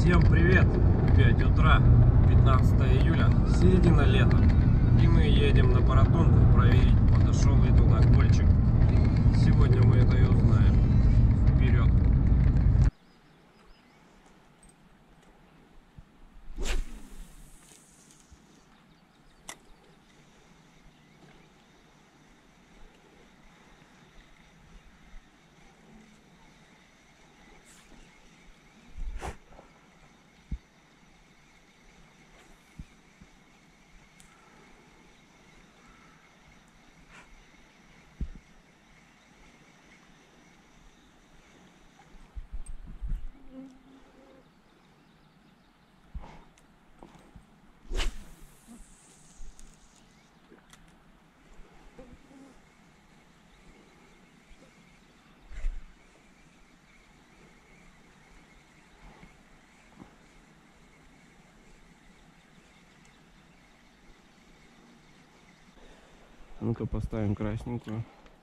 Всем привет! 5 утра, 15 июля, середина лета. И мы едем на Паратунку проверить, подошел ли туда кольчик. Сегодня мы это и узнаем. Вперед! Ну-ка поставим красненькую.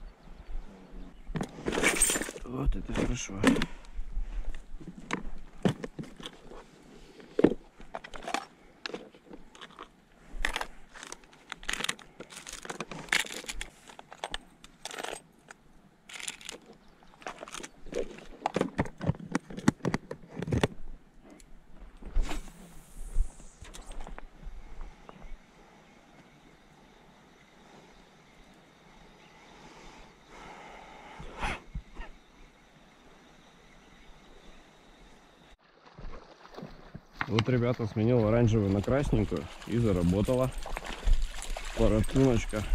Вот это хорошо. Вот, ребята, сменил оранжевую на красненькую и заработала Паратуночка.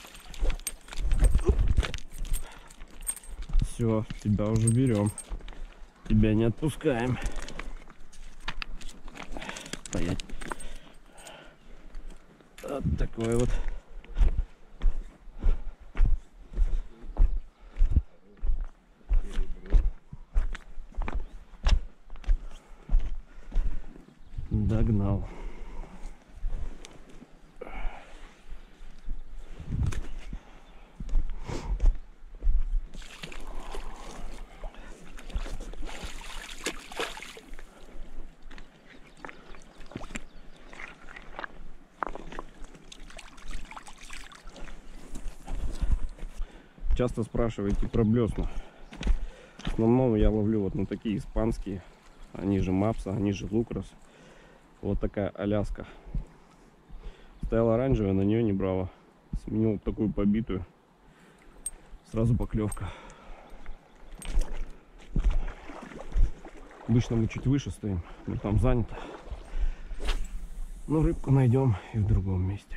Все, тебя уже берем, тебя не отпускаем. Стоять. Вот такой вот. Догнал. Часто спрашиваете про блесна. В основном я ловлю вот на такие испанские. Они же Мапса, они же Лукрос. Вот такая Аляска. Стояла оранжевая, на нее не брала. Сменил вот такую побитую. Сразу поклевка. Обычно мы чуть выше стоим, но там занято. Но рыбку найдем и в другом месте.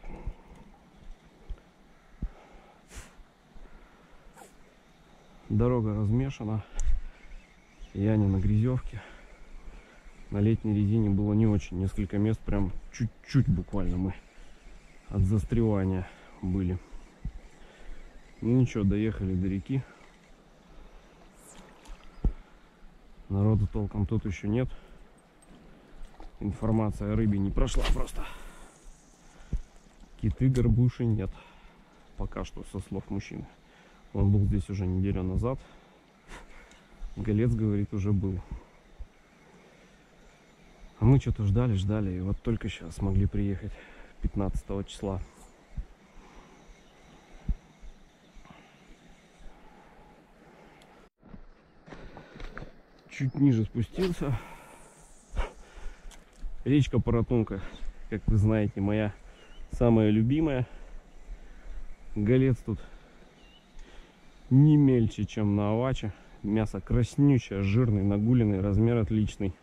Дорога размешана. Я не на грязевке. На летней резине было не очень. Несколько мест прям чуть-чуть буквально мы от застревания были. Ну ничего, доехали до реки. Народу толком тут еще нет. Информация о рыбе не прошла просто. Киты, горбуши нет. Пока что, со слов мужчины. Он был здесь уже неделю назад. Голец, говорит, уже был. А мы что-то ждали, и вот только сейчас смогли приехать 15 числа. Чуть ниже спустился. Речка Паратунка, как вы знаете, моя самая любимая. Голец тут не мельче, чем на Аваче. Мясо краснючее, жирный, нагуленный, размер отличный.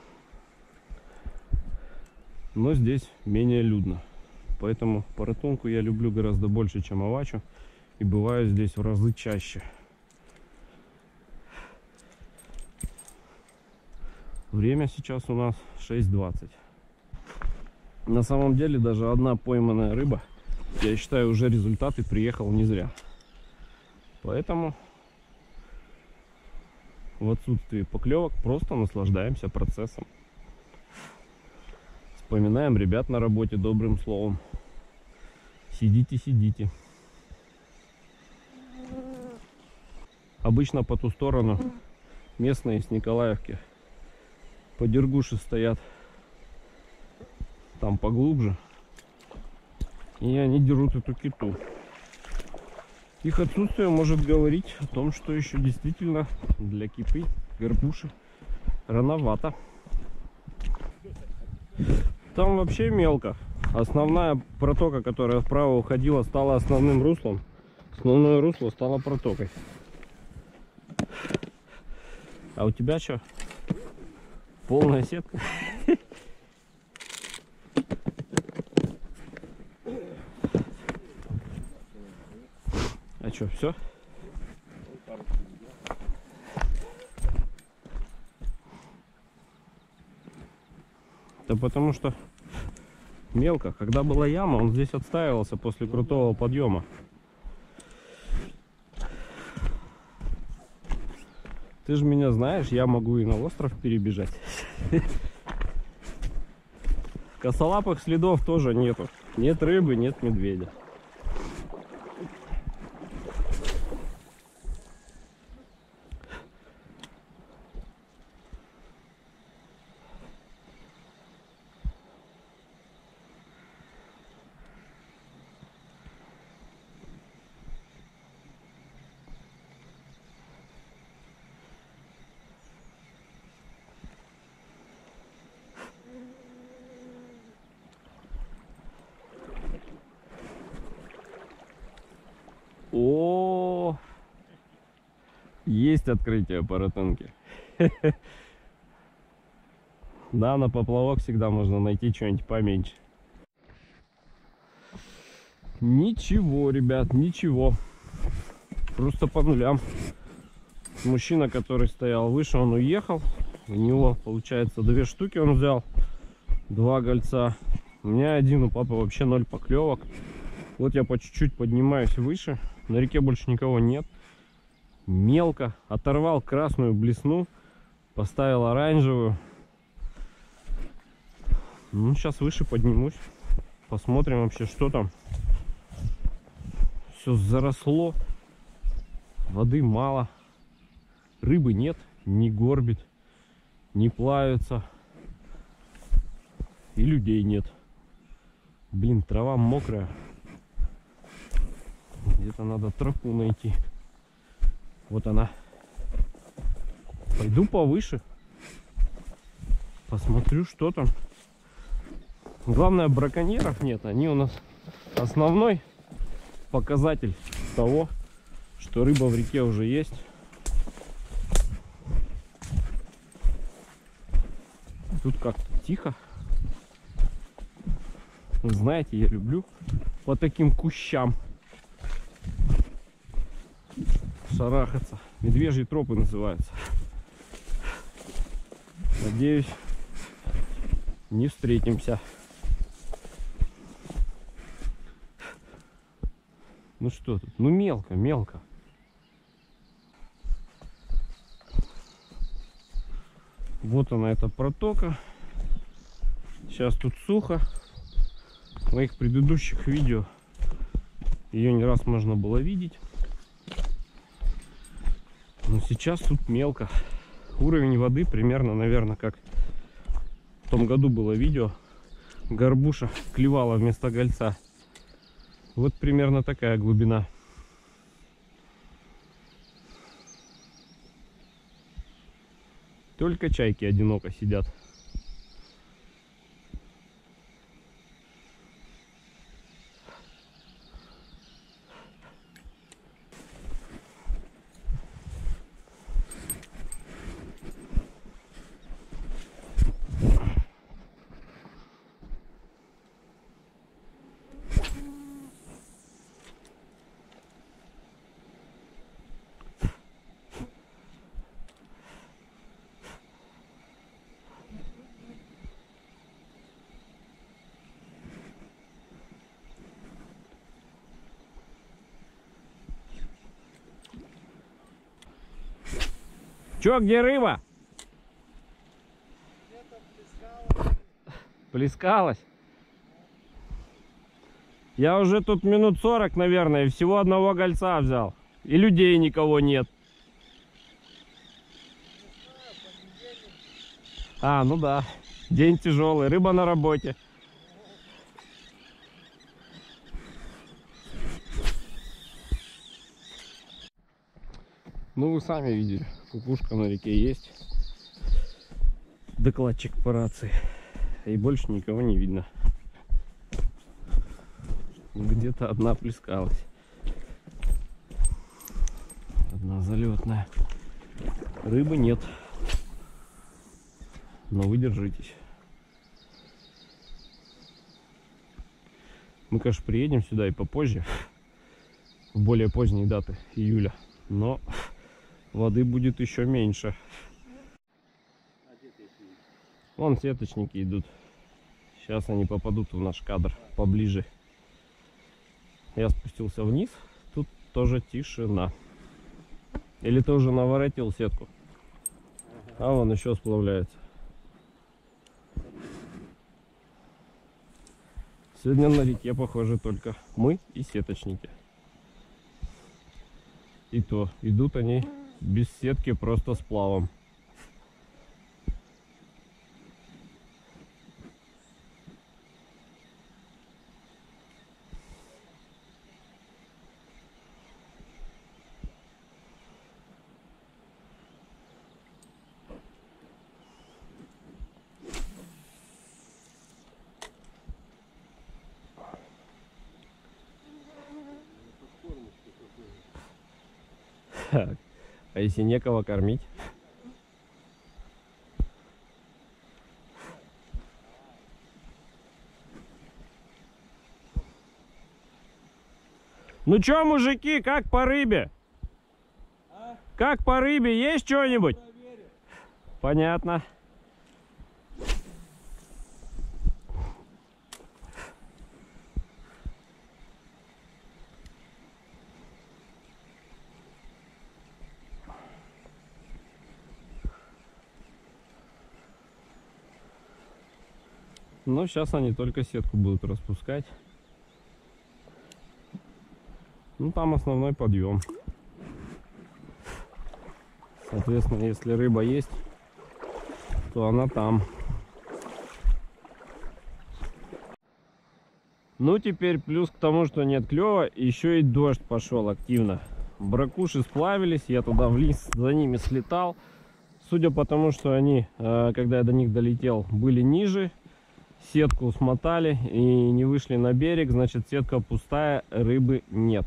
Но здесь менее людно. Поэтому Паратунку я люблю гораздо больше, чем Авачу. И бываю здесь в разы чаще. Время сейчас у нас 6:20. На самом деле даже одна пойманная рыба, я считаю, уже результат, и приехал не зря. Поэтому в отсутствии поклевок просто наслаждаемся процессом. Вспоминаем ребят на работе добрым словом. Сидите, сидите. Обычно по ту сторону местные с Николаевки Подергуши стоят там поглубже. И они дерут эту киту. Их отсутствие может говорить о том, что еще действительно для киты, горбуши, рановато. Там вообще мелко. Основная протока, которая вправо уходила, стала основным руслом. Основное русло стало протокой. А у тебя что? Полная сетка? А что, все? Да потому что мелко. Когда была яма, он здесь отстаивался после крутого подъема. Ты же меня знаешь, я могу и на остров перебежать. Косолапых следов тоже нету. Нет рыбы, нет медведя. О, есть открытие по ротонке. Да, на поплавок всегда можно найти что-нибудь поменьше. Ничего, ребят, ничего. Просто по нулям. Мужчина, который стоял выше, он уехал. У него, получается, 2 штуки он взял. 2 гольца. У меня один, у папы вообще 0 поклевок. Вот я по чуть-чуть поднимаюсь выше. На реке больше никого нет. Мелко. Оторвал красную блесну. Поставил оранжевую. Ну, сейчас выше поднимусь. Посмотрим вообще, что там. Все заросло. Воды мало. Рыбы нет. Не горбит. Не плавится. И людей нет. Блин, трава мокрая. Где-то надо тропу найти. Вот она. Пойду повыше. Посмотрю, что там. Главное, браконьеров нет. Они у нас основной показатель того, что рыба в реке уже есть. Тут как-то тихо. Вы знаете, я люблю по таким кущам шарахаться. Медвежьи тропы называются. Надеюсь, не встретимся. Ну что тут? Ну мелко, мелко. Вот она, эта протока. Сейчас тут сухо. В моих предыдущих видео ее не раз можно было видеть. Но сейчас тут мелко. Уровень воды примерно, наверное, как в том году было видео. Горбуша клевала вместо гольца. Вот примерно такая глубина. Только чайки одиноко сидят. Чё, где рыба? Плескалась. Я уже тут минут 40, наверное, и всего одного гольца взял. И людей никого нет. А, ну да. День тяжелый, рыба на работе. Ну, вы сами видели, кукушка на реке есть. Докладчик по рации. И больше никого не видно. Где-то одна плескалась. Одна залетная. Рыбы нет. Но вы держитесь. Мы, конечно, приедем сюда и попозже, в более поздние даты июля. Но воды будет еще меньше. Вон сеточники идут. Сейчас они попадут в наш кадр поближе. Я спустился вниз. Тут тоже тишина. Или ты уже наворотил сетку? А вон еще сплавляется. Сегодня на реке, похоже, только мы и сеточники. И то идут они без сетки, просто с плавом. А если некого кормить? Ну чё, мужики, как по рыбе? А? Как по рыбе? Есть что-нибудь? Понятно. Но сейчас они только сетку будут распускать. Ну там основной подъем. Соответственно, если рыба есть, то она там. Ну теперь плюс к тому, что нет клёва, еще и дождь пошел активно. Бракуши сплавились, я туда вниз за ними слетал. Судя по тому, что они, когда я до них долетел, были ниже, сетку смотали и не вышли на берег, значит сетка пустая, рыбы нет.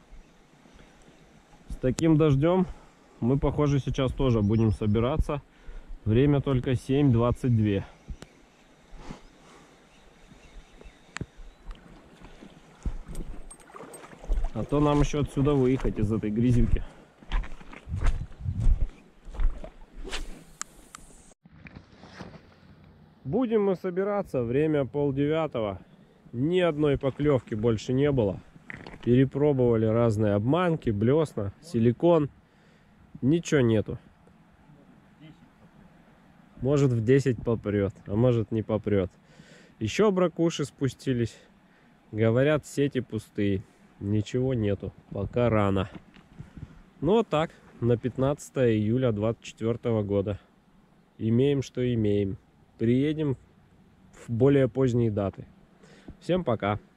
С таким дождем мы, похоже, сейчас тоже будем собираться. Время только 7:22. А то нам еще отсюда выехать из этой грязюки. Будем мы собираться, время 8:30. Ни одной поклевки больше не было. Перепробовали разные обманки, блесна, силикон. Ничего нету. Может в 10 попрет, а может не попрет. Еще бракуши спустились. Говорят, сети пустые. Ничего нету. Пока рано. Ну вот так. На 15 июля 2024 года. Имеем, что имеем. Приедем в более поздние даты. Всем пока.